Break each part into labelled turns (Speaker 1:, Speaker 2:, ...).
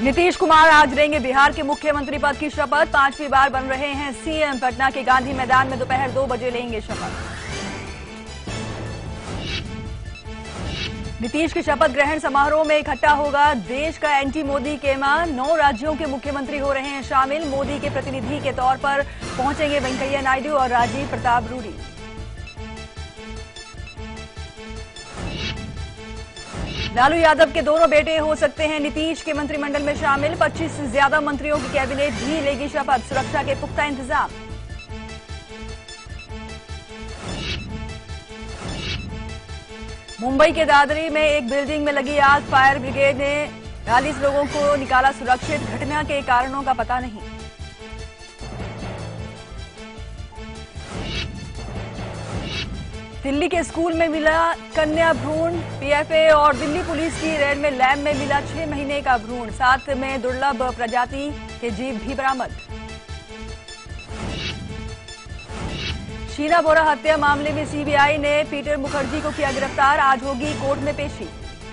Speaker 1: नीतीश कुमार आज लेंगे बिहार के मुख्यमंत्री पद की शपथ। 5वीं बार बन रहे हैं सीएम। पटना के गांधी मैदान में दोपहर 2 बजे लेंगे शपथ। नीतीश के शपथ ग्रहण समारोह में इकट्ठा होगा देश का एंटी मोदी केमा। 9 राज्यों के मुख्यमंत्री हो रहे हैं शामिल। मोदी के प्रतिनिधि के तौर पर पहुंचेंगे वेंकैया नायडू और राजीव प्रताप रूडी। लालू यादव के दोनों बेटे हो सकते हैं नीतीश के मंत्रिमंडल में शामिल। 25 से ज्यादा मंत्रियों की कैबिनेट भी लेगी शपथ। सुरक्षा के पुख्ता इंतजाम। मुंबई के दादरी में एक बिल्डिंग में लगी आग। फायर ब्रिगेड ने 40 लोगों को निकाला सुरक्षित। घटना के कारणों का पता नहीं। दिल्ली के स्कूल में मिला कन्या भ्रूण। पीएफए और दिल्ली पुलिस की रेड में लैब में मिला 6 महीने का भ्रूण। साथ में दुर्लभ प्रजाति के जीव भी बरामद। शीला बोरा हत्या मामले में सीबीआई ने पीटर मुखर्जी को किया गिरफ्तार। आज होगी कोर्ट में पेशी।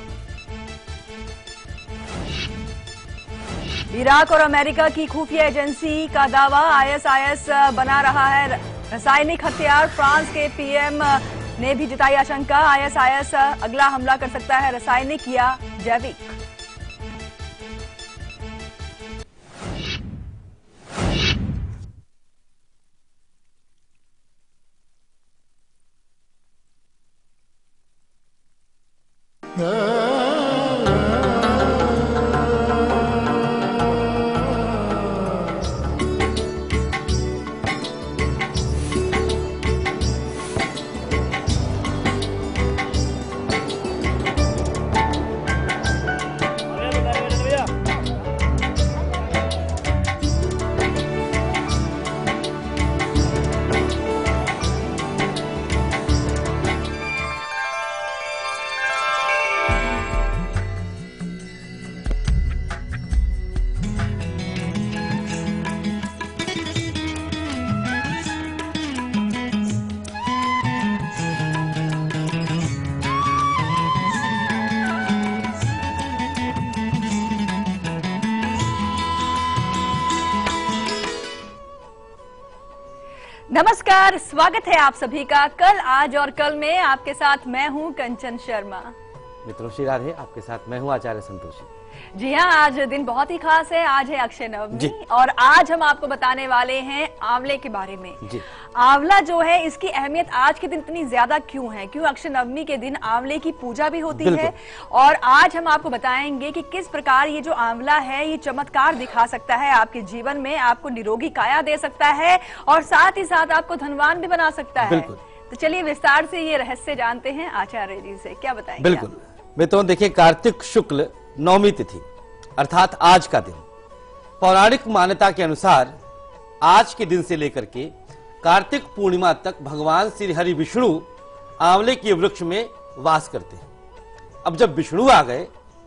Speaker 1: इराक और अमेरिका की खुफिया एजेंसी का दावा आईएसआईएस बना रहा है रासायनिक हथियार। फ्रांस के पीएम ने भी जताई आशंका। आईएसआईएस अगला हमला कर सकता है रासायनिक या जैविक। नमस्कार, स्वागत है आप सभी का कल आज और कल में। आपके साथ मैं हूं कंचन शर्मा।
Speaker 2: मित्रों श्री राधे, आपके साथ मैं हूं आचार्य संतोषी।
Speaker 1: जी हाँ, आज दिन बहुत ही खास है। आज है अक्षय नवमी और आज हम आपको बताने वाले हैं आंवले के बारे में। जी। आंवला जो है इसकी अहमियत आज के दिन इतनी ज्यादा क्यों है, क्यों अक्षय नवमी के दिन आंवले की पूजा भी होती है। और आज हम आपको बताएंगे कि किस प्रकार ये जो आंवला है ये चमत्कार दिखा सकता है आपके जीवन में। आपको निरोगी काया दे सकता है और साथ ही साथ आपको धनवान भी बना सकता है। तो चलिए विस्तार से ये रहस्य जानते हैं आचार्य जी से। क्या बताएंगे?
Speaker 2: बिल्कुल मित्रों, देखिए कार्तिक शुक्ल नवमी तिथि अर्थात आज का दिन पौराणिक मान्यता के अनुसार आज के दिन से लेकर के कार्तिक पूर्णिमा तक भगवान श्री हरि विष्णु आंवले के वृक्ष में वास करते हैं। अब जब विष्णु आ गए,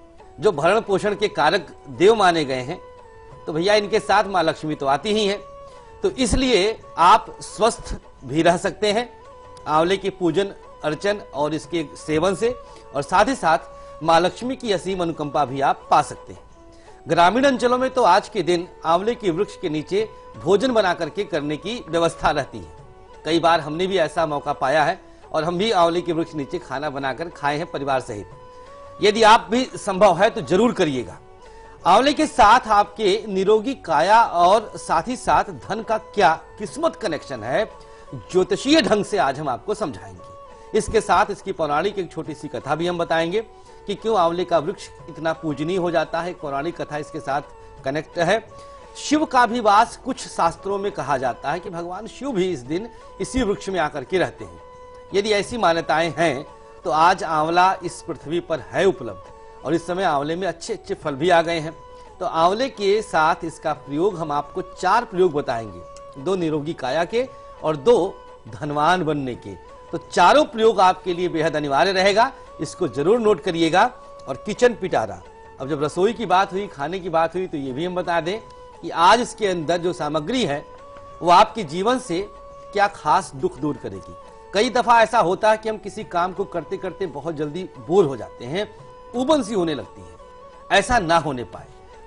Speaker 2: जो भरण पोषण के कारक देव माने गए हैं, तो भैया इनके साथ मां लक्ष्मी तो आती ही हैं। तो इसलिए आप स्वस्थ भी रह सकते हैं आंवले के पूजन अर्चन और इसके सेवन से, और साथ ही साथ मां लक्ष्मी की असीम अनुकंपा भी आप पा सकते हैं। ग्रामीण अंचलों में तो आज के दिन आंवले के वृक्ष के नीचे भोजन बना करके करने की व्यवस्था रहती है। कई बार हमने भी ऐसा मौका पाया है और हम भी आंवले के वृक्ष नीचे खाना बनाकर खाए हैं परिवार सहित। यदि आप भी संभव है तो जरूर करिएगा। आंवले के साथ आपके निरोगी काया और साथ ही साथ धन का क्या किस्मत कनेक्शन है, ज्योतिषीय ढंग से आज हम आपको समझाएंगे। इसके साथ इसकी पौराणिक एक छोटी सी कथा भी हम बताएंगे कि क्यों आंवले का वृक्ष इतना पूजनीय हो जाता है। पौराणिक कथा इसके साथ कनेक्ट है। शिव का भी वास कुछ शास्त्रों में कहा जाता है कि भगवान शिव भी इस दिन इसी वृक्ष में आकर के रहते हैं। यदि ऐसी मान्यताएं हैं तो आज आंवला इस पृथ्वी पर है उपलब्ध और इस समय आंवले में अच्छे अच्छे फल भी आ गए हैं। तो आंवले के साथ इसका प्रयोग हम आपको 4 प्रयोग बताएंगे, 2 निरोगी काया के और 2 धनवान बनने के। तो चारों प्रयोग आपके लिए बेहद अनिवार्य रहेगा, इसको जरूर नोट करिएगा। और किचन पिटारा, अब जब रसोई की बात हुई, खाने की बात हुई, तो ये भी हम बता दें कि आज इसके अंदर जो सामग्री है वो आपके जीवन से क्या खास दुख दूर करेगी। कई दफा ऐसा होता है कि हम किसी काम को करते करते बहुत जल्दी बोर हो जाते हैं, उबन सी होने लगती है। ऐसा ना होने पाए,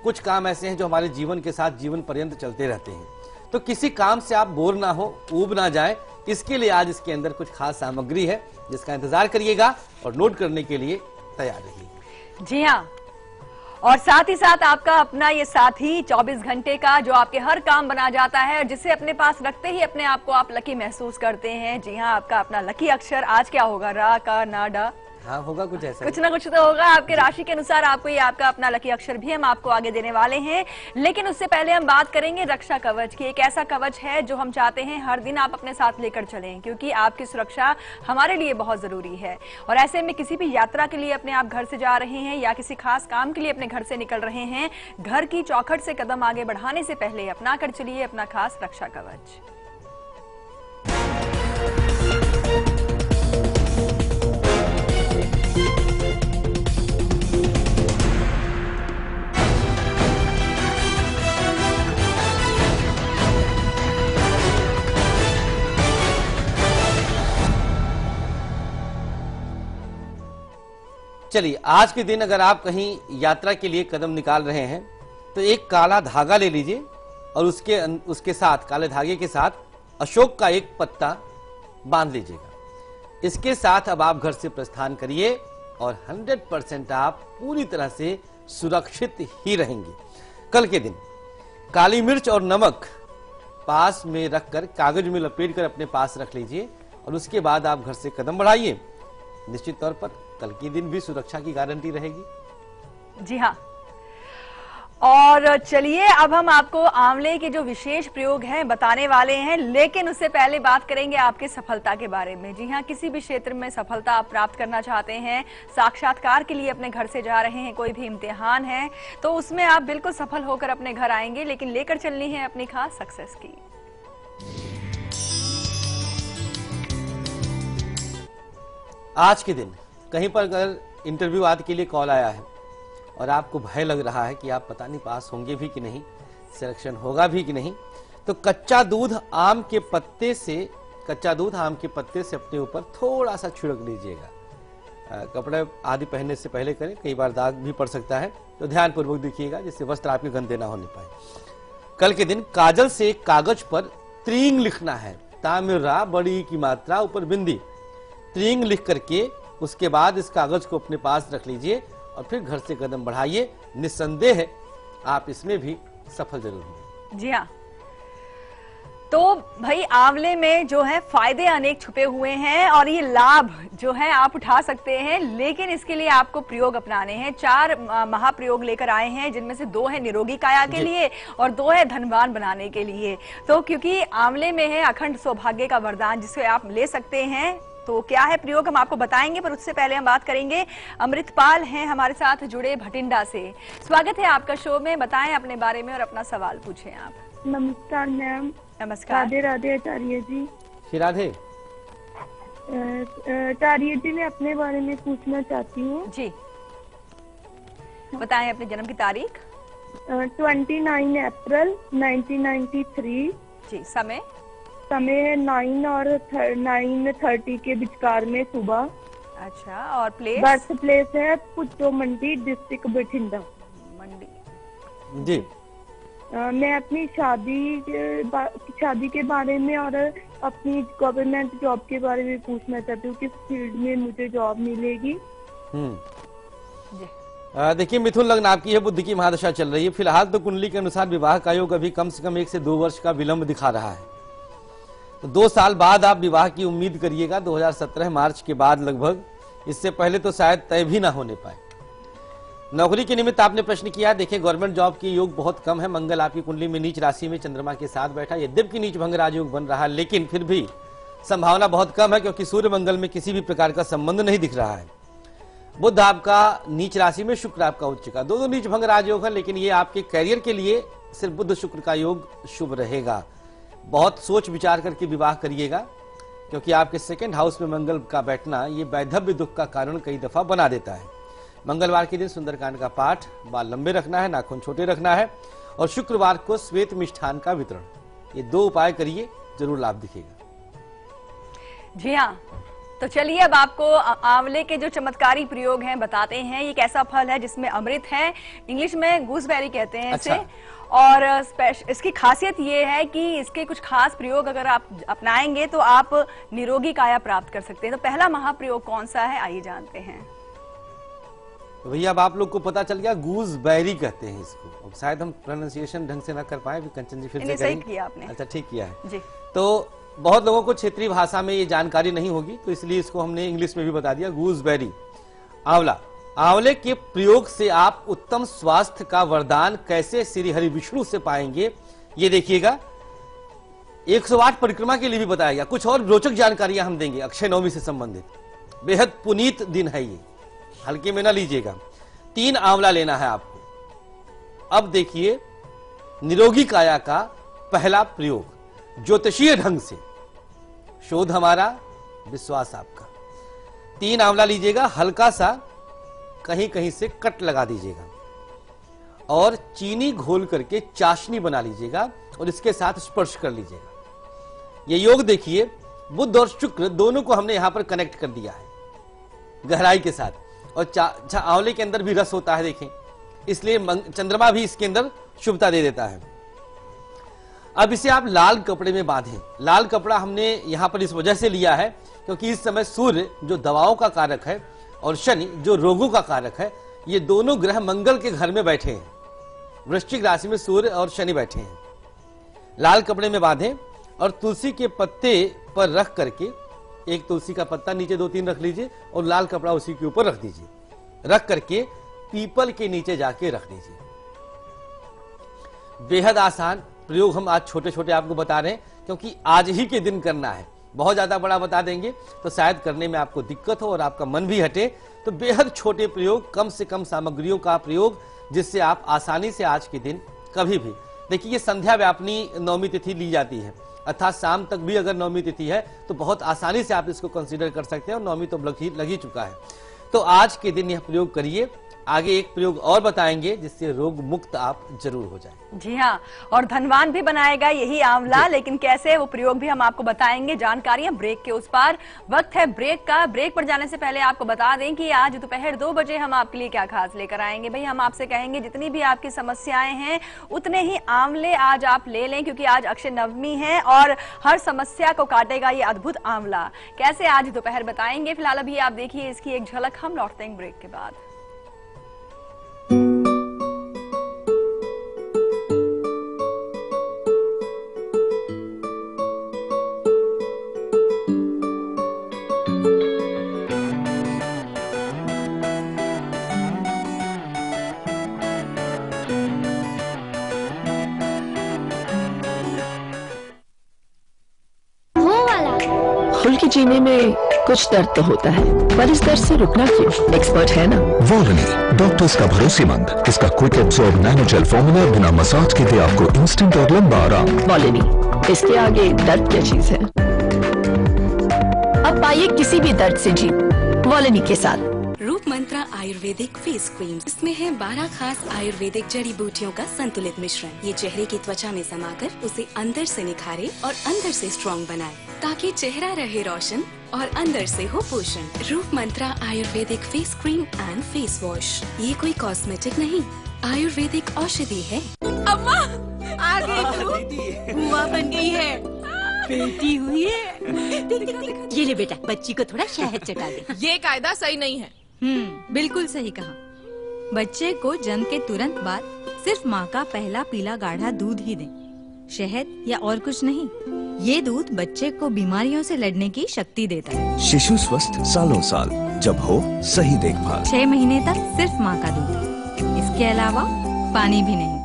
Speaker 2: कुछ काम ऐसे हैं जो हमारे जीवन के साथ जीवन पर्यंत चलते रहते हैं, तो किसी काम से आप बोर ना हो, ऊब ना जाए, इसके लिए आज इसके अंदर कुछ खास सामग्री है जिसका इंतजार करिएगा और नोट करने के लिए तैयार रहिए।
Speaker 1: जी हाँ, और साथ ही साथ आपका अपना ये साथी 24 घंटे का जो आपके हर काम बना जाता है और जिसे अपने पास रखते ही अपने आप को आप लकी महसूस करते हैं। जी हाँ, आपका अपना लकी अक्षर आज क्या होगा? रा, का, ना, डा।
Speaker 2: हाँ, होगा कुछ ऐसा,
Speaker 1: कुछ ना कुछ तो होगा। आपके राशि के अनुसार आपको ये आपका अपना लकी अक्षर भी हम आपको आगे देने वाले हैं, लेकिन उससे पहले हम बात करेंगे रक्षा कवच की। एक ऐसा कवच है जो हम चाहते हैं हर दिन आप अपने साथ लेकर चलें, क्योंकि आपकी सुरक्षा हमारे लिए बहुत जरूरी है। और ऐसे में किसी भी यात्रा के लिए अपने आप घर से जा रहे हैं या किसी खास काम के लिए अपने घर से निकल रहे हैं, घर की चौखट से कदम आगे बढ़ाने से पहले अपना कर चलिए अपना खास रक्षा कवच।
Speaker 2: चलिए, आज के दिन अगर आप कहीं यात्रा के लिए कदम निकाल रहे हैं तो एक काला धागा ले लीजिए और उसके साथ, काले धागे के साथ अशोक का एक पत्ता बांध लीजिएगा। इसके साथ अब आप घर से प्रस्थान करिए और 100% आप पूरी तरह से सुरक्षित ही रहेंगे। कल के दिन काली मिर्च और नमक पास में रखकर कागज में लपेट कर अपने पास रख लीजिए और उसके बाद आप घर से कदम बढ़ाइए। निश्चित तौर पर कल के दिन भी सुरक्षा की गारंटी रहेगी।
Speaker 1: जी हाँ, और चलिए अब हम आपको आंवले के जो विशेष प्रयोग हैं बताने वाले हैं, लेकिन उससे पहले बात करेंगे आपके सफलता के बारे में। जी हाँ, किसी भी क्षेत्र में सफलता आप प्राप्त करना चाहते हैं, साक्षात्कार के लिए अपने घर से जा रहे हैं, कोई भी इम्तिहान है, तो उसमें आप बिल्कुल सफल होकर अपने घर आएंगे, लेकिन लेकर चलनी है अपनी खास सक्सेस की।
Speaker 2: आज के दिन कहीं पर अगर इंटरव्यू आदि के लिए कॉल आया है और आपको भय लग रहा है कि आप पता नहीं पास होंगे भी कि नहीं, सिलेक्शन होगा भी कि नहीं, तो कच्चा दूध आम के पत्ते से अपने ऊपर थोड़ा सा छिड़क लीजिएगा। कपड़े आदि पहनने से पहले करें, कई बार दाग भी पड़ सकता है, तो ध्यानपूर्वक देखिएगा जिससे वस्त्र आपके गंदे ना होने पाए। कल के दिन काजल से कागज पर त्रिंग लिखना है, तामिरा बड़ी की मात्रा ऊपर बिंदी, त्रिंग लिख करके उसके बाद इस कागज को अपने पास रख लीजिए और फिर घर से कदम बढ़ाइए। निस्संदेह है आप इसमें भी सफल जरूर होंगे।
Speaker 1: जी हाँ, तो भाई आंवले में जो है फायदे अनेक छुपे हुए हैं और ये लाभ जो है आप उठा सकते हैं, लेकिन इसके लिए आपको प्रयोग अपनाने हैं। 4 महाप्रयोग लेकर आए हैं, जिनमें से 2 है निरोगी काया के लिए और 2 है धनवान बनाने के लिए। तो क्योंकि आंवले में है अखंड सौभाग्य का वरदान, जिसे आप ले सकते हैं। तो क्या है प्रयोग हम आपको बताएंगे, पर उससे पहले हम बात करेंगे अमृतपाल हैं हमारे साथ जुड़े भटिंडा से। स्वागत है आपका शो में, बताएं अपने बारे में और अपना सवाल पूछें आप।
Speaker 3: नमस्कार मैम।
Speaker 1: नमस्कार।
Speaker 3: राधे राधे आचार्य जी।
Speaker 2: राधे।
Speaker 3: आचार्य जी, मैं अपने बारे में पूछना चाहती हूँ।
Speaker 1: जी बताएं अपने जन्म की तारीख।
Speaker 3: 29 अप्रैल 1993।
Speaker 1: जी, समय
Speaker 3: है 9 और 9:30 के विचकार में सुबह।
Speaker 1: अच्छा, और प्लेस?
Speaker 3: बर्थ प्लेस है पुट्टो मंडी, डिस्ट्रिक्ट बठिंडा।
Speaker 1: मंडी।
Speaker 2: जी।
Speaker 3: मैं अपनी शादी के बारे में और अपनी गवर्नमेंट जॉब के बारे में पूछना चाहती हूँ, किस फील्ड में मुझे जॉब मिलेगी।
Speaker 1: जी।
Speaker 2: देखिए, मिथुन लग्न आपकी है, बुध की महादशा चल रही है। फिलहाल तो कुंडली के अनुसार विवाह का योग अभी कम से कम 1 से 2 वर्ष का विलंब दिखा रहा है, तो 2 साल बाद आप विवाह की उम्मीद करिएगा, 2017 मार्च के बाद लगभग। इससे पहले तो शायद तय भी ना होने पाए। नौकरी के निमित्त आपने प्रश्न किया। देखिए, गवर्नमेंट जॉब की योग बहुत कम है। मंगल आपकी कुंडली में नीच राशि में चंद्रमा के साथ बैठा, यद्यपि की नीच भंग राजयोग बन रहा है, लेकिन फिर भी संभावना बहुत कम है, क्योंकि सूर्य मंगल में किसी भी प्रकार का संबंध नहीं दिख रहा है। बुध आपका नीच राशि में, शुक्र आपका उच्च का, दोनों नीच भंग राजयोग है, लेकिन ये आपके कैरियर के लिए सिर्फ बुध शुक्र का योग शुभ रहेगा। बहुत सोच विचार करके विवाह करिएगा, क्योंकि आपके 2nd हाउस में मंगल का बैठना ये वैधव्य दुख का कारण कई दफा बना देता है। मंगलवार के दिन सुंदरकांड का पाठ, बाल लंबे रखना है, नाखून छोटे रखना है, और शुक्रवार को श्वेत मिष्ठान का वितरण। ये 2 उपाय करिए, जरूर लाभ दिखेगा।
Speaker 1: जी हाँ, तो चलिए अब आपको आंवले के जो चमत्कारी प्रयोग हैं बताते हैं। ये एक ऐसा फल है जिसमें अमृत है, इंग्लिश में गूसबेरी कहते हैं इसे। और इसकी खासियत ये है कि इसके कुछ खास प्रयोग अगर आप अपनाएंगे तो आप निरोगी काया प्राप्त कर सकते हैं। तो पहला महाप्रयोग कौन सा है, आइए जानते हैं।
Speaker 2: भैया अब आप लोग को पता चल गया, गूसबेरी कहते हैं इसको। अब शायद हम प्रोनाउंसिएशन ढंग से ना कर पाए, कंचन जी फिर से
Speaker 1: सही किया आपने।
Speaker 2: अच्छा ठीक किया है
Speaker 1: जी।
Speaker 2: तो बहुत लोगों को क्षेत्रीय भाषा में ये जानकारी नहीं होगी, तो इसलिए इसको हमने इंग्लिश में भी बता दिया, गूसबेरी। आंवला, आंवले के प्रयोग से आप उत्तम स्वास्थ्य का वरदान कैसे श्री हरि विष्णु से पाएंगे, ये देखिएगा। 108 परिक्रमा के लिए भी बताया गया। कुछ और रोचक जानकारियां हम देंगे अक्षय नवमी से संबंधित। बेहद पुनीत दिन है ये, हल्के में ना लीजिएगा। 3 आंवला लेना है आपको। अब देखिए निरोगी काया का पहला प्रयोग ज्योतिषीय ढंग से, शोध हमारा, विश्वास आपका। 3 आंवला लीजिएगा, हल्का सा कहीं कहीं से कट लगा दीजिएगा और चीनी घोल करके चाशनी बना लीजिएगा और इसके साथ स्पर्श कर लीजिएगा। ये योग देखिए, बुध और शुक्र दोनों को हमने यहां पर कनेक्ट कर दिया है गहराई के साथ। और आंवले के अंदर भी रस होता है देखें, इसलिए चंद्रमा भी इसके अंदर शुभता दे देता है। अब इसे आप लाल कपड़े में बांधें। लाल कपड़ा हमने यहां पर इस वजह से लिया है क्योंकि इस समय सूर्य जो दवाओं का कारक है और शनि जो रोगों का कारक है, ये दोनों ग्रह मंगल के घर में बैठे हैं। वृश्चिक राशि में सूर्य और शनि बैठे हैं। लाल कपड़े में बांधें और तुलसी के पत्ते पर रख करके, एक तुलसी का पत्ता नीचे 2-3 रख लीजिए और लाल कपड़ा उसी के ऊपर रख दीजिए। रख करके पीपल के नीचे जाके रख दीजिए। बेहद आसान प्रयोग हम आज छोटे छोटे आपको बता रहे हैं क्योंकि आज ही के दिन करना है। बहुत ज्यादा बड़ा बता देंगे तो शायद करने में आपको दिक्कत हो और आपका मन भी हटे। तो बेहद छोटे प्रयोग, कम से कम सामग्रियों का प्रयोग, जिससे आप आसानी से आज के दिन कभी भी, देखिए ये संध्या व्यापनी नवमी तिथि ली जाती है, अर्थात शाम तक भी अगर नवमी तिथि है तो बहुत आसानी से आप इसको कंसीडर कर सकते हैं और नवमी तो लग ही चुका है। तो आज के दिन यह प्रयोग करिए। आगे एक प्रयोग और बताएंगे जिससे रोग मुक्त आप जरूर हो जाए।
Speaker 1: जी हाँ, और धनवान भी बनाएगा यही आंवला, लेकिन कैसे वो प्रयोग भी हम आपको बताएंगे। जानकारियां ब्रेक के उस पार। वक्त है ब्रेक का। ब्रेक पर जाने से पहले आपको बता दें कि आज दोपहर 2 बजे हम आपके लिए क्या खास लेकर आएंगे। भाई हम आपसे कहेंगे जितनी भी आपकी समस्याएं हैं उतने ही आंवले आज आप ले लें, क्योंकि आज अक्षय नवमी है और हर समस्या को काटेगा ये अद्भुत आंवला। कैसे आज दोपहर बताएंगे। फिलहाल अभी आप देखिए इसकी एक झलक। हम लौटते हैं ब्रेक के बाद।
Speaker 4: खुल के जीने में कुछ दर्द तो होता है, पर इस दर्द से रुकना क्यों? एक्सपर्ट है ना
Speaker 5: वॉलनी, डॉक्टर्स का भरोसेमंद। इसका क्विक एब्सॉर्ब नैनोजेल फॉर्मूला बिना मसाज के दे आपको इंस्टेंट और लंबा आराम।
Speaker 4: वॉलनी, इसके आगे दर्द क्या चीज है। अब पाइए किसी भी दर्द से जीत वॉलनी के साथ।
Speaker 6: रूप मंत्रा आयुर्वेदिक फेस क्रीम, इसमें है 12 खास आयुर्वेदिक जड़ी बूटियों का संतुलित मिश्रण। ये चेहरे की त्वचा में समाकर उसे अंदर से निखारे और अंदर से स्ट्रॉन्ग बनाए, ताकि चेहरा रहे रोशन और अंदर से हो पोषण। Roop Mantra ayurvedic face cream and face wash, ये कोई कॉस्मेटिक नहीं, आयुर्वेदिक औषधि है।
Speaker 7: अम्मा आ गई तू, बुआ बन गई है, बेटी हुई है। ये ले बेटा, बच्ची को थोड़ा शहद चटा दे।
Speaker 8: ये कायदा सही नहीं है।
Speaker 9: बिल्कुल सही कहा। बच्चे को जन्म के तुरंत बाद सिर्फ माँ का पहला पीला गाढ़ा दूध ही दें, शहद या और कुछ नहीं। ये दूध बच्चे को बीमारियों से लड़ने की शक्ति देता है।
Speaker 5: शिशु स्वस्थ सालों साल, जब हो सही देखभाल।
Speaker 9: 6 महीने तक सिर्फ माँ का दूध, इसके अलावा पानी भी नहीं।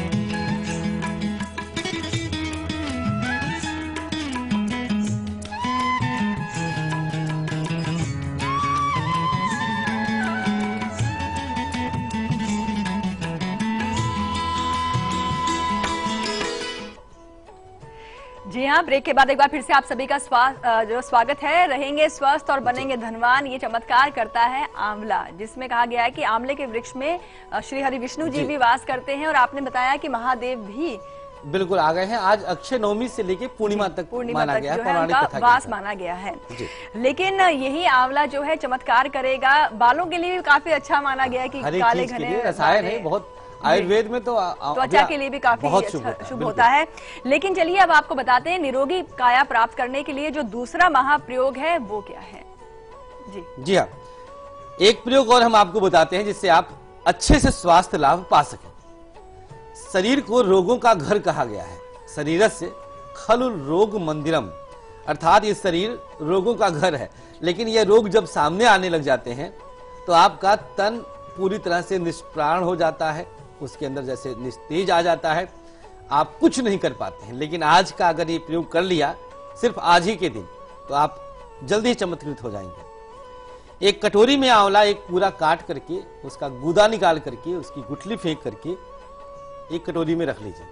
Speaker 1: जी हाँ, ब्रेक के बाद एक बार फिर से आप सभी का स्वागत है। रहेंगे स्वस्थ और बनेंगे धनवान, ये चमत्कार करता है आंवला, जिसमें कहा गया है कि आंवले के वृक्ष में श्री हरि विष्णु जी भी वास करते हैं। और आपने बताया कि महादेव भी
Speaker 2: बिल्कुल आ गए हैं। आज अक्षय नवमी से लेके पूर्णिमा तक माना गया है, पौराणिक कथा
Speaker 1: वास माना गया है। लेकिन यही आंवला जो है चमत्कार करेगा, बालों के लिए भी काफी अच्छा माना गया है कि काले घने
Speaker 2: रसायन है, बहुत आयुर्वेद में तो
Speaker 1: त्वचा के लिए भी काफी शुभ होता है। लेकिन चलिए अब आपको बताते हैं निरोगी काया प्राप्त करने के लिए जो दूसरा महाप्रयोग है वो क्या है।
Speaker 2: जी हाँ, एक प्रयोग और हम आपको बताते हैं जिससे आप अच्छे से स्वास्थ्य लाभ पा सकें। शरीर को रोगों का घर कहा गया है। शरीरस्य खलु रोग मंदिरम, अर्थात ये शरीर रोगों का घर है। लेकिन ये रोग जब सामने आने लग जाते हैं तो आपका तन पूरी तरह से निष्प्राण हो जाता है, उसके अंदर जैसे निस्तेज आ जाता है, आप कुछ नहीं कर पाते हैं। लेकिन आज का अगर ये प्रयोग कर लिया, सिर्फ आज ही के दिन, तो आप जल्दी ही चमत्कृत हो जाएंगे। एक कटोरी में आंवला एक पूरा काट करके, उसका गूदा निकाल करके, उसकी गुठली फेंक करके एक कटोरी में रख लीजिए।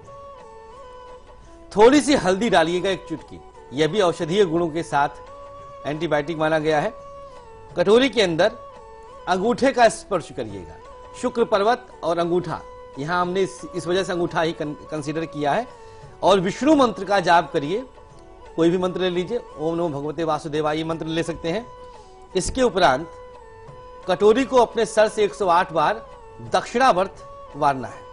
Speaker 2: थोड़ी सी हल्दी डालिएगा, एक चुटकी, यह भी औषधीय गुणों के साथ एंटीबायोटिक माना गया है। कटोरी के अंदर अंगूठे का स्पर्श करिएगा, शुक्र पर्वत और अंगूठा, यहां हमने इस वजह से अंगूठा ही कंसीडर किया है। और विष्णु मंत्र का जाप करिए, कोई भी मंत्र ले लीजिए, ओम नमो भगवते वासुदेवाय, ये मंत्र ले सकते हैं। इसके उपरांत कटोरी को अपने सर से 108 बार दक्षिणावर्त वारना है।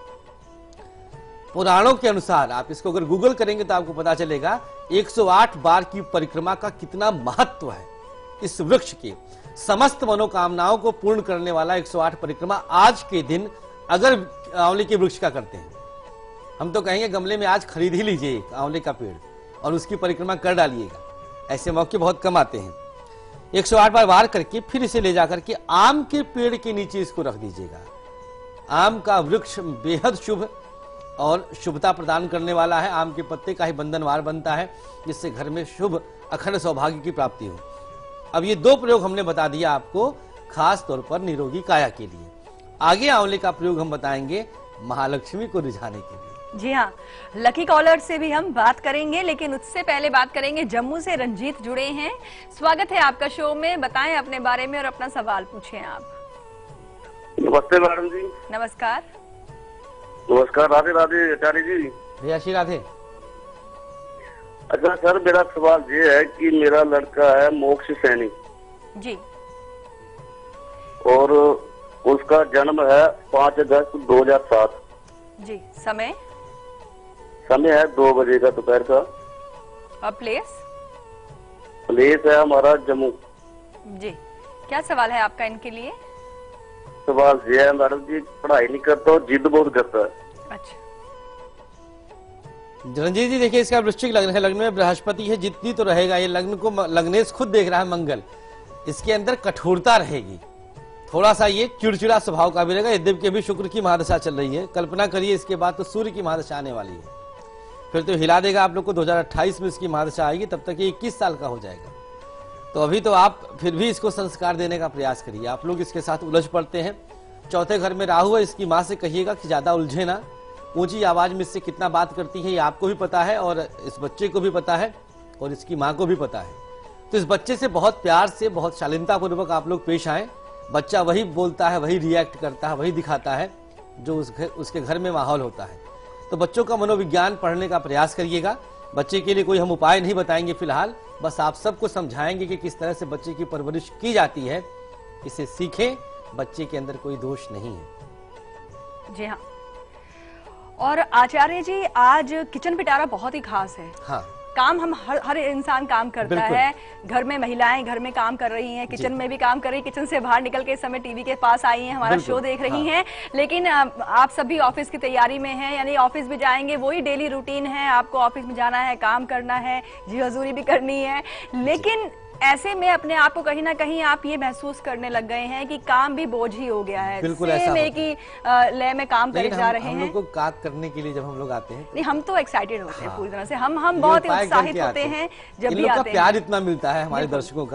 Speaker 2: पुराणों के अनुसार आप इसको अगर गूगल करेंगे तो आपको पता चलेगा 108 बार की परिक्रमा का कितना महत्व है। इस वृक्ष के समस्त मनोकामनाओं को पूर्ण करने वाला 108 परिक्रमा आज के दिन अगर आंवले के वृक्ष का करते हैं, हम तो कहेंगे गमले में आज खरीद ही लीजिए आंवले का पेड़ और उसकी परिक्रमा कर डालिएगा। ऐसे मौके बहुत कम आते हैं। 108 बार वार करके फिर इसे ले जाकर के आम के पेड़ के नीचे इसको रख दीजिएगा। आम का वृक्ष बेहद शुभ और शुभता प्रदान करने वाला है। आम के पत्ते का ही बंधनवार बनता है, जिससे घर में शुभ अखंड सौभाग्य की प्राप्ति हो। अब ये दो प्रयोग हमने बता दिया आपको खास तौर पर निरोगी काया के लिए। आगे आंवले का प्रयोग हम बताएंगे महालक्ष्मी को रिझाने के लिए।
Speaker 1: जी हाँ, लकी कॉलर से भी हम बात करेंगे, लेकिन उससे पहले बात करेंगे जम्मू से रंजीत जुड़े हैं। स्वागत है आपका शो में, बताएं अपने बारे में और अपना सवाल पूछें आप।
Speaker 8: नमस्ते मैडम जी।
Speaker 1: नमस्कार।
Speaker 8: नमस्कार, राधे राधे आचार्य जी।
Speaker 2: भैया श्री राधे।
Speaker 8: अच्छा सर, मेरा सवाल ये है कि मेरा लड़का है मोक्ष सैनी
Speaker 1: जी,
Speaker 8: और उसका जन्म है 5 अगस्त 2007
Speaker 1: जी। समय
Speaker 8: है 2 बजे का दोपहर का।
Speaker 1: और प्लेस
Speaker 8: है हमारा जम्मू
Speaker 1: जी। क्या सवाल है आपका इनके लिए?
Speaker 8: सवाल ये है मैडम जी, पढ़ाई नहीं करता और जिद बहुत करता है।
Speaker 1: अच्छा
Speaker 2: रंजीत जी, देखिए इसका वृश्चिक लग्न है, लग्न में बृहस्पति है, जितनी तो रहेगा। ये लग्न को लग्नेश खुद देख रहा है मंगल, इसके अंदर कठोरता रहेगी, थोड़ा सा ये चिड़चिड़ा स्वभाव का भी रहेगा। यद्यपि के भी शुक्र की महादशा चल रही है, कल्पना करिए इसके बाद तो सूर्य की महादशा आने वाली है, फिर तो हिला देगा आप लोग को। 2028 में इसकी महादशा आएगी, तब तक ये 21 साल का हो जाएगा। तो अभी तो आप फिर भी इसको संस्कार देने का प्रयास करिए। आप लोग इसके साथ उलझ पड़ते हैं। चौथे घर में राहु है, इसकी माँ से कहिएगा कि ज्यादा उलझे ना। ऊंची आवाज में इससे कितना बात करती है ये आपको भी पता है और इस बच्चे को भी पता है और इसकी माँ को भी पता है। तो इस बच्चे से बहुत प्यार से, बहुत शालीनता पूर्वक आप लोग पेश आए। बच्चा वही बोलता है, वही रिएक्ट करता है, वही दिखाता है जो उसके घर में माहौल होता है। तो बच्चों का मनोविज्ञान पढ़ने का प्रयास करिएगा। बच्चे के लिए कोई हम उपाय नहीं बताएंगे फिलहाल, बस आप सबको समझाएंगे कि किस तरह से बच्चे की परवरिश की जाती है। इसे सीखें, बच्चे के अंदर कोई दोष नहीं है।
Speaker 1: जी हाँ। और आचार्य जी, आज किचन पिटारा बहुत ही खास है।
Speaker 2: हाँ,
Speaker 1: काम हम हर इंसान काम करता है। घर में महिलाएं घर में काम कर रही हैं, किचन में भी काम कर रही, किचन से बाहर निकल के इस समय टीवी के पास आई हैं, हमारा शो देख रही हैं। लेकिन आप सभी ऑफिस की तैयारी में हैं, यानी ऑफिस भी जाएंगे, वही डेली रूटीन है, आपको ऑफिस में जाना है, काम करना है, जी हजूरी भी करनी है। लेकिन ऐसे में अपने आप को कहीं ना कहीं आप ये महसूस करने लग गए हैं कि काम भी बोझ ही हो गया है।
Speaker 2: बिल्कुल ऐसा
Speaker 1: एक ही लय में काम करे जा रहे हैं।
Speaker 2: हम लोग को काम करने के लिए जब हम लोग आते हैं,
Speaker 1: नहीं, हम तो एक्साइटेड होते हैं पूरी तरह से। हम बहुत ही उत्साहित होते हैं जब भी आते हैं।
Speaker 2: प्यार इतना मिलता है हमारे दर्शकों का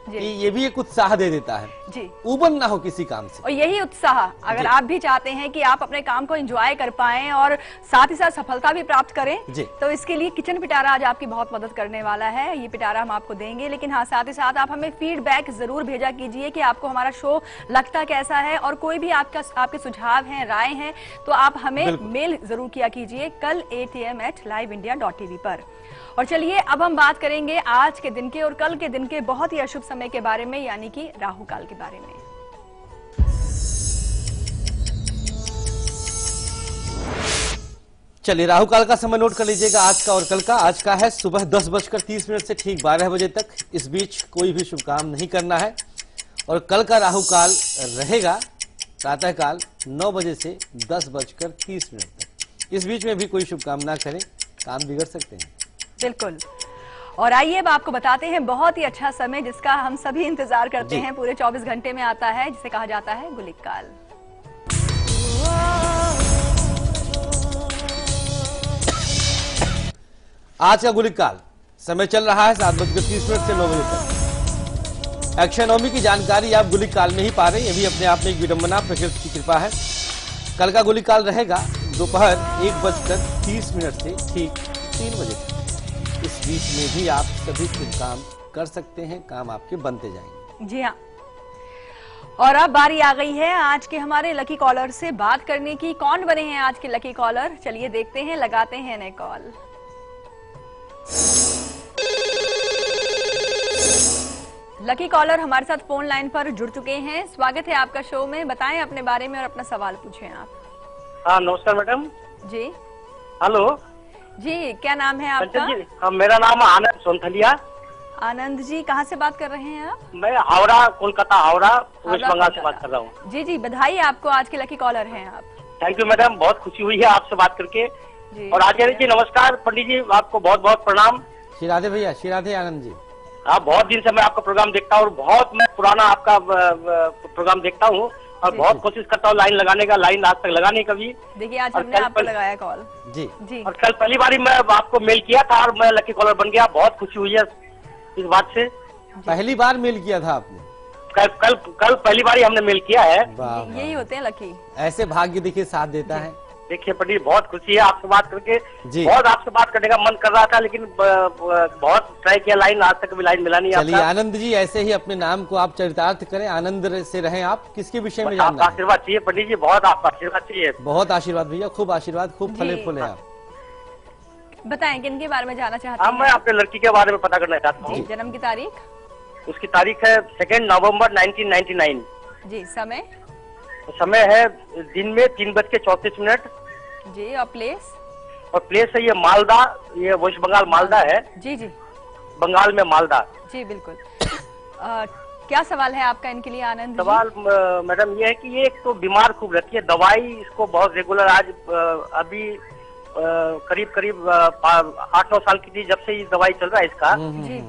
Speaker 2: कि ये भी एक उत्साह दे देता है
Speaker 1: जी,
Speaker 2: ऊबन ना हो किसी काम से।
Speaker 1: और यही उत्साह अगर आप भी चाहते हैं कि आप अपने काम को एंजॉय कर पाएं और साथ ही साथ सफलता भी प्राप्त करें, तो इसके लिए किचन पिटारा आज आपकी बहुत मदद करने वाला है। ये पिटारा हम आपको देंगे, लेकिन हाँ साथ ही साथ आप हमें फीडबैक जरूर भेजा कीजिए कि आपको हमारा शो लगता कैसा है, और कोई भी आपके सुझाव हैं, राय हैं, तो आप हमें मेल जरूर किया कीजिए कल 8 AM @liveindia.tv पर। और चलिए अब हम बात करेंगे आज के दिन के और कल के दिन के बहुत ही अशुभ समय के बारे में, यानी कि राहु काल के बारे में।
Speaker 2: चलिए राहु काल का समय नोट कर लीजिएगा आज का और कल का। आज का है सुबह 10:30 से ठीक 12 बजे तक। इस बीच कोई भी शुभ काम नहीं करना है। और कल का राहु काल रहेगा प्रातः काल 9 बजे से 10:30 तक। इस बीच में भी कोई शुभ काम ना करें, काम बिगड़ सकते हैं।
Speaker 1: बिल्कुल। और आइए अब आपको बताते हैं बहुत ही अच्छा समय जिसका हम सभी इंतजार करते हैं, पूरे 24 घंटे में आता है, जिसे कहा जाता है गुलिक काल।
Speaker 2: आज का गुलिक काल समय चल रहा है 7:30 से 9 बजे तक। अक्षय नवमी की जानकारी आप गुलिक काल में ही पा रहे हैं। ये भी अपने आप में एक विडंबना, प्रकृति की कृपा है। कल का गुलिक काल रहेगा दोपहर 1:30 से ठीक 3 बजे तक। इस बीच में भी आप सभी शुभ काम कर सकते हैं, काम आपके बनते जाएंगे।
Speaker 1: जी हाँ। और अब बारी आ गई है आज के हमारे लकी कॉलर से बात करने की। कौन बने हैं आज के लकी कॉलर, चलिए देखते हैं, लगाते हैं नए कॉल। लकी कॉलर हमारे साथ फोन लाइन पर जुड़ चुके हैं। स्वागत है आपका शो में, बताएं अपने बारे में और अपना सवाल पूछें आप।
Speaker 10: हाँ नमस्कार मैडम
Speaker 1: जी।
Speaker 10: हेलो
Speaker 1: जी, क्या नाम है आपका?
Speaker 10: जी, मेरा नाम है आनंद सोनथलिया।
Speaker 1: आनंद जी, कहाँ से बात कर रहे हैं आप?
Speaker 10: मैं हावड़ा, कोलकाता हावड़ा, वेस्ट बंगाल से बात कर रहा हूँ।
Speaker 1: जी जी, बधाई आपको, आज के लकी कॉलर हैं आप।
Speaker 10: थैंक यू मैडम, बहुत खुशी हुई है आपसे बात करके। और आचार्य जी नमस्कार, पंडित जी आपको बहुत बहुत प्रणाम।
Speaker 2: श्री राधे भैया, श्री राधे आनंद जी।
Speaker 10: हाँ, बहुत दिन से मैं आपका प्रोग्राम देखता हूँ और बहुत मैं पुराना आपका प्रोग्राम देखता हूँ और बहुत कोशिश करता हूँ लाइन लगाने का, लाइन आज तक लगा नहीं कभी।
Speaker 1: देखिए आज हमने आपको लगाया कॉल।
Speaker 2: जी
Speaker 1: जी।
Speaker 10: और कल पहली बार मैं आपको मेल किया था और मैं लकी कॉलर बन गया, बहुत खुशी हुई है इस बात से।
Speaker 2: पहली बार मेल किया था आपने?
Speaker 10: कल पहली बार ही हमने मेल किया है।
Speaker 1: यही होते हैं लकी,
Speaker 2: ऐसे भाग्य देखिए साथ देता है।
Speaker 10: देखिए पंडित, बहुत खुशी है आपसे बात करके, बहुत आपसे बात करने का मन कर रहा था, लेकिन बहुत ट्राई किया, लाइन आज तक भी लाइन मिला नहीं।
Speaker 2: चलिए आनंद जी, ऐसे ही अपने नाम को आप चरितार्थ करें, आनंद से रहें। आप किसके विषय में जानना है?
Speaker 10: आशीर्वाद चाहिए पंडित जी, बहुत आपका आशीर्वाद चाहिए।
Speaker 2: बहुत आशीर्वाद भैया, खूब आशीर्वाद, खूब फले फूले आप।
Speaker 1: बताएं किन के बारे में जानना चाहते हैं?
Speaker 10: मैं अपने लड़की के बारे में पता करना चाहता हूँ।
Speaker 1: जन्म की तारीख?
Speaker 10: उसकी तारीख है 2 नवंबर 1999।
Speaker 1: जी। समय
Speaker 10: है दिन में 3:34
Speaker 1: जी। और प्लेस?
Speaker 10: और प्लेस है ये मालदा, ये वेस्ट बंगाल मालदा है।
Speaker 1: जी जी,
Speaker 10: बंगाल में मालदा। जी
Speaker 1: बिल्कुल। क्या सवाल है आपका इनके लिए आनंद जी?
Speaker 10: सवाल मैडम ये है कि ये एक तो बीमार खूब रहती है, दवाई इसको बहुत रेगुलर, आज अभी करीब 8-9 साल की थी जब से ये दवाई चल रहा है इसका।
Speaker 1: जी।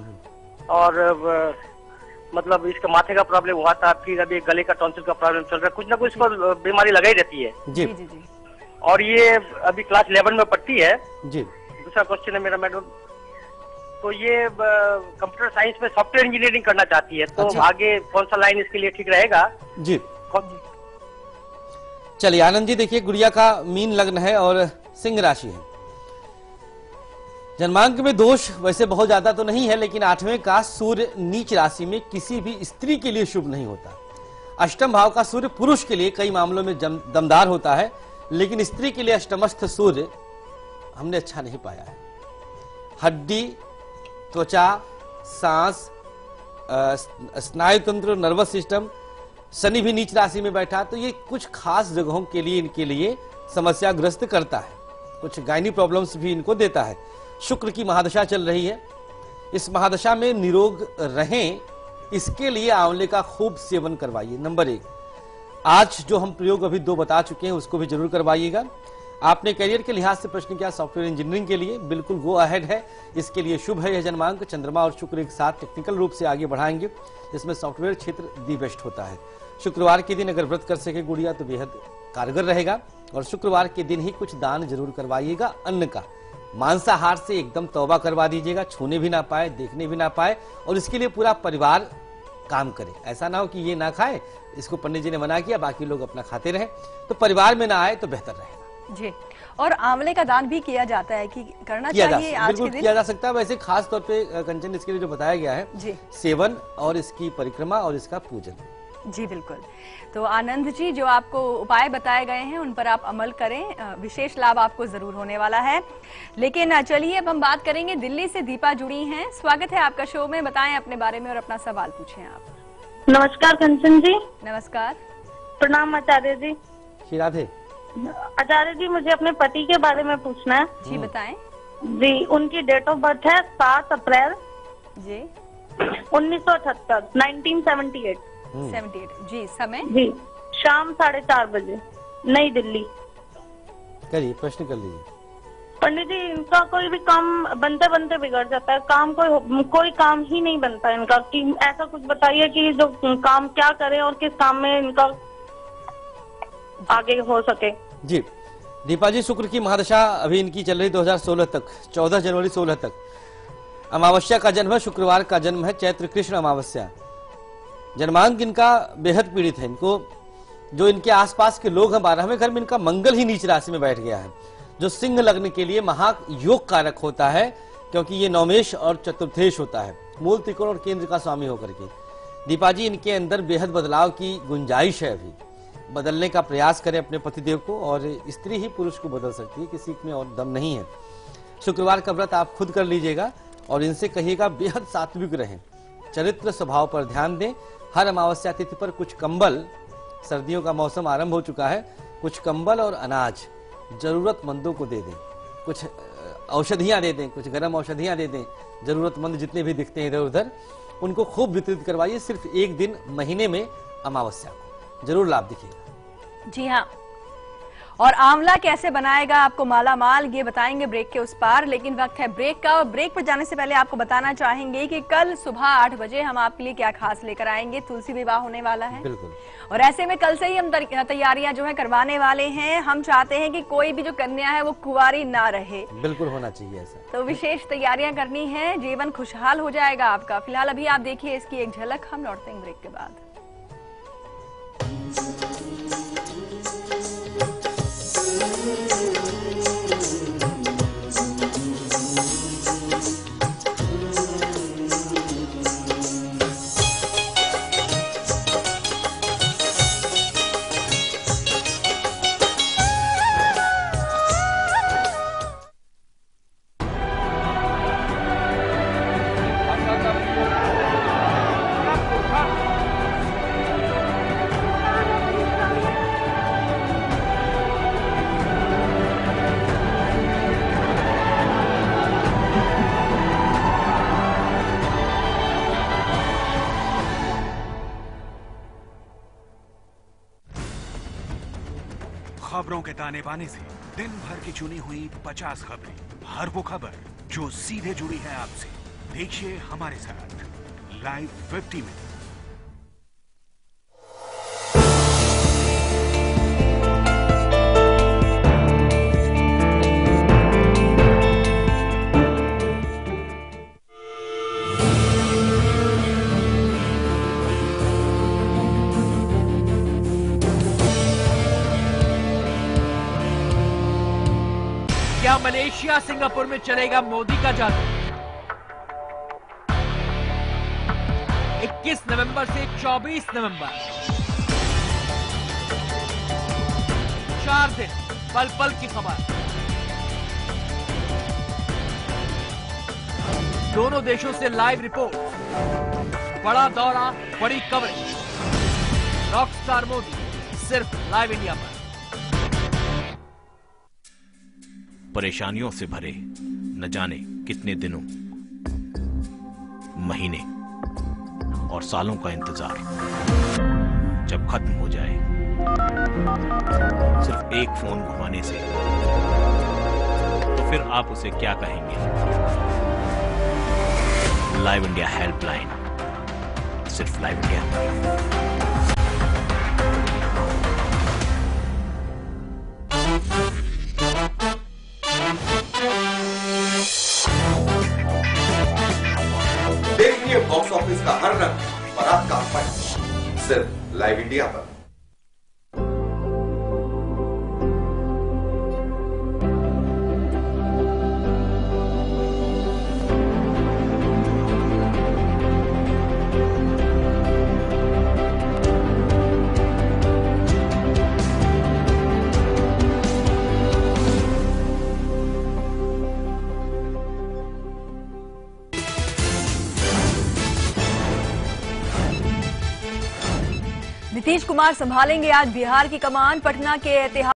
Speaker 10: और मतलब इसका माथे का प्रॉब्लम हुआ था, फिर अभी गले का टॉन्सिल का प्रॉब्लम चल रहा है, कुछ ना कुछ इसको बीमारी लगा ही रहती है।
Speaker 1: जी जी जी।
Speaker 10: और ये अभी क्लास 11 में पढ़ती है।
Speaker 2: जी।
Speaker 10: दूसरा क्वेश्चन है मेरा मैडम, तो ये कंप्यूटर साइंस में सॉफ्टवेयर इंजीनियरिंग करना चाहती है, तो आगे कौन सा लाइन इसके लिए ठीक रहेगा?
Speaker 2: जी। चलिए आनंद जी, देखिए गुड़िया का मीन लग्न है और सिंह राशि है। जन्मांक में दोष वैसे बहुत ज्यादा तो नहीं है, लेकिन 8वें का सूर्य नीच राशि में किसी भी स्त्री के लिए शुभ नहीं होता। अष्टम भाव का सूर्य पुरुष के लिए कई मामलों में दमदार होता है, लेकिन स्त्री के लिए अष्टमस्थ सूर्य हमने अच्छा नहीं पाया है। हड्डी, त्वचा, सांस, स्नायु तंत्र, नर्वस सिस्टम, शनि भी नीच राशि में बैठा, तो ये कुछ खास जगहों के लिए इनके लिए समस्या ग्रस्त करता है, कुछ गायनी प्रॉब्लम्स भी इनको देता है। शुक्र की महादशा चल रही है, इस महादशा में निरोग रहें, इसके लिए आंवले का खूब सेवन करवाइए। नंबर 1, आज जो हम प्रयोग अभी 2 बता चुके हैं उसको भी जरूर करवाइएगा। आपने करियर के लिहाज से प्रश्न किया, सॉफ्टवेयर इंजीनियरिंग के लिए बिल्कुल गो अहेड है, इसके लिए शुभ है यह जन्मांक। चंद्रमा और शुक्र एक साथ टेक्निकल रूप से आगे बढ़ाएंगे, जिसमें सॉफ्टवेयर क्षेत्र दी बेस्ट होता है। शुक्रवार के दिन अगर व्रत कर सके गुड़िया तो बेहद कारगर रहेगा, और शुक्रवार के दिन ही कुछ दान जरूर करवाइएगा अन्न का। मांसाहार से एकदम तौबा करवा दीजिएगा, छूने भी ना पाए, देखने भी ना पाए, और इसके लिए पूरा परिवार काम करें। ऐसा ना हो कि ये ना खाए, इसको पंडित जी ने मना किया, बाकी लोग अपना खाते रहे, तो परिवार में ना आए तो बेहतर रहेगा
Speaker 1: जी। और आंवले का दान भी किया जाता है कि करना चाहिए आज
Speaker 2: बिल्कुल
Speaker 1: के दिन?
Speaker 2: किया जा सकता है। वैसे खास तौर पे कंचन इसके लिए जो बताया गया है
Speaker 1: जी,
Speaker 2: सेवन और इसकी परिक्रमा और इसका पूजन।
Speaker 1: जी बिल्कुल। तो आनंद जी, जो आपको उपाय बताए गए हैं उन पर आप अमल करें, विशेष लाभ आपको जरूर होने वाला है। लेकिन चलिए अब हम बात करेंगे, दिल्ली से दीपा जुड़ी हैं। स्वागत है आपका शो में, बताएं अपने बारे में और अपना सवाल पूछें आप।
Speaker 11: नमस्कार कंचन जी।
Speaker 1: नमस्कार।
Speaker 11: प्रणाम आचार्य जी।
Speaker 2: राधे।
Speaker 11: आचार्य जी, मुझे अपने पति के बारे में पूछना है।
Speaker 1: जी बताएं।
Speaker 11: जी, उनकी डेट ऑफ बर्थ है 7 अप्रैल
Speaker 1: जी
Speaker 11: 1978, 1978।
Speaker 1: 78 जी। समय?
Speaker 11: जी शाम 4:30 बजे, नई दिल्ली।
Speaker 2: करिए, प्रश्न कर लीजिए।
Speaker 11: पंडित जी, इनका कोई भी काम बनते बनते बिगड़ जाता है, काम कोई काम ही नहीं बनता इनका। कि ऐसा कुछ बताइए कि जो काम क्या करें और किस काम में इनका आगे हो सके।
Speaker 2: जी दीपा जी, शुक्र की महादशा अभी इनकी चल रही 2016 तक, 14 जनवरी 16 तक। अमावस्या का जन्म है, शुक्रवार का जन्म है, चैत्र कृष्ण अमावस्या। जन्मांक इनका बेहद पीड़ित है। इनको जो इनके आसपास के लोग हैं, 12वें घर में इनका मंगल ही नीच राशि में बैठ गया है, जो सिंह लग्न के लिए महायोग कारक होता है, क्योंकि ये नवमेश और चतुर्थेश होता है, मूल त्रिकोण और केंद्र का स्वामी होकर के। दीपा जी, इनके अंदर बेहद बदलाव की गुंजाइश है। अभी बदलने का प्रयास करें अपने पतिदेव को, और स्त्री ही पुरुष को बदल सकती है, किसी में और दम नहीं है। शुक्रवार का व्रत आप खुद कर लीजिएगा और इनसे कहिएगा बेहद सात्विक रहें, चरित्र स्वभाव पर ध्यान दें। हर अमावस्या तिथि पर कुछ कंबल, सर्दियों का मौसम आरंभ हो चुका है, कुछ कंबल और अनाज जरूरतमंदों को दे दें, कुछ औषधियां दे दें, कुछ गर्म औषधियां दे दें। जरूरतमंद जितने भी दिखते हैं इधर उधर, उनको खूब वितरित करवाइए। सिर्फ एक दिन महीने में अमावस्या को जरूर लाभ दिखेगा।
Speaker 1: जी हाँ। और आंवला कैसे बनाएगा आपको माला माल, ये बताएंगे ब्रेक के उस पार। लेकिन वक्त है ब्रेक का, और ब्रेक पर जाने से पहले आपको बताना चाहेंगे कि कल सुबह 8 बजे हम आपके लिए क्या खास लेकर आएंगे। तुलसी विवाह होने वाला है।
Speaker 2: बिल्कुल।
Speaker 1: और ऐसे में कल से ही हम तैयारियां जो है करवाने वाले हैं। हम चाहते हैं कि कोई भी जो कन्या है वो कुंवारी ना रहे।
Speaker 2: बिल्कुल होना चाहिए ऐसा।
Speaker 1: तो विशेष तैयारियां करनी है, जीवन खुशहाल हो जाएगा आपका। फिलहाल अभी आप देखिए इसकी एक झलक, हम लौटते हैं ब्रेक के बाद।
Speaker 12: खबरों के ताने बाने से दिन भर की चुनी हुई 50 खबरें, हर वो खबर जो सीधे जुड़ी है आपसे। देखिए हमारे साथ लाइव 50 में।
Speaker 13: क्या मलेशिया सिंगापुर में चलेगा मोदी का जादू? 21 नवंबर से 24 नवंबर, 4 दिन, पल पल की खबर। दोनों देशों से लाइव रिपोर्ट, बड़ा दौरा, बड़ी कवरेज। रॉकस्टार मोदी सिर्फ लाइव इंडिया पर।
Speaker 14: परेशानियों से भरे न जाने कितने दिनों, महीने और सालों का इंतजार जब खत्म हो जाए, सिर्फ एक फोन घुमाने से, तो फिर आप उसे क्या कहेंगे? लाइव इंडिया हेल्पलाइन, सिर्फ लाइव इंडिया।
Speaker 2: देखिए बॉक्स ऑफिस का हर रंग और
Speaker 15: बारात का फन सिर्फ लाइव इंडिया पर।
Speaker 1: नीतीश कुमार संभालेंगे आज बिहार की कमान। पटना के ऐतिहासिक